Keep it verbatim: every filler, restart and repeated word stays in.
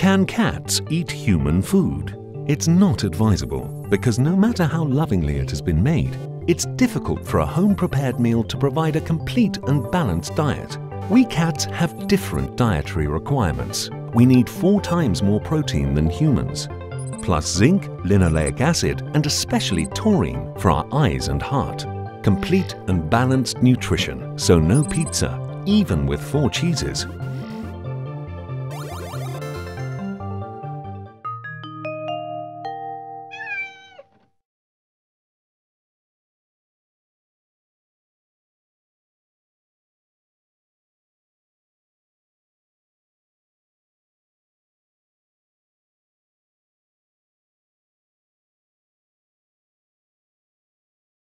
Can cats eat human food? It's not advisable because no matter how lovingly it has been made, it's difficult for a home-prepared meal to provide a complete and balanced diet. We cats have different dietary requirements. We need four times more protein than humans, plus zinc, linoleic acid, and especially taurine for our eyes and heart. Complete and balanced nutrition, so no pizza, even with four cheeses.